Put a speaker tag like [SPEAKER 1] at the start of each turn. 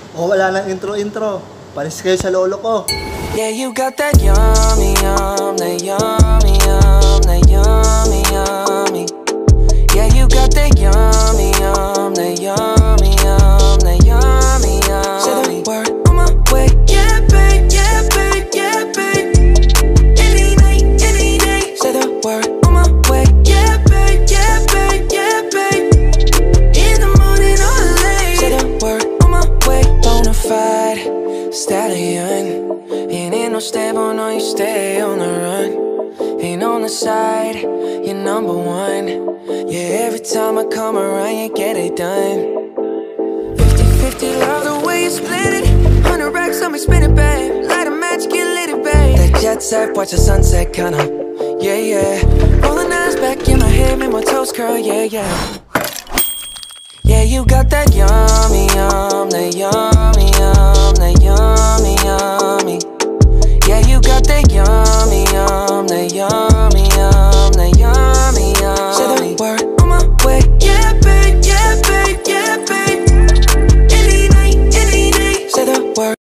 [SPEAKER 1] O wala nang intro-intro. Palis kayo sa lolo ko.
[SPEAKER 2] Yeah, you got that yummy, yum, that yummy, yum, that yummy, yummy. Yeah, you got that yummy, yum, that yummy, yum, that yummy, yummy. Say the word on my way. Yeah, babe, yeah, babe, yeah, babe. Any night, any day. Say the word on my way. Yeah, babe, yeah, babe, yeah, babe. In the morning or late. Say the word on my way. Bonafide stallion. Ain't no stable, no, you stay on the run. Ain't on the side, you're number one. Yeah, every time I come around, you get it done. 50-50, love the way you split it. 100 racks on me, spin it, babe. Light a match, get lit, babe. That jet set, watch the sunset, kinda. Yeah, yeah. Rolling eyes back in my head, make my toes curl, yeah, yeah. Yeah, you got that yummy, yum,